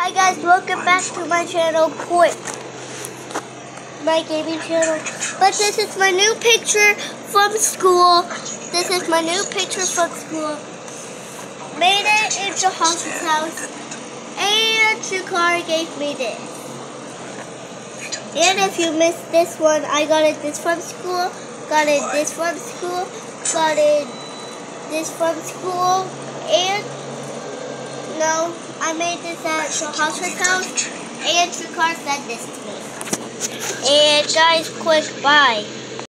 Hi guys, welcome back to my channel, my gaming channel. But this is my new picture from school. This is my new picture from school. Made it in Johan's house, and Shukar gave me this. And if you missed this one, I got it this from school, got it this from school, got it this from school, and no, I made this at Johan's house, and Shukar sent this to me. And guys, quick, bye.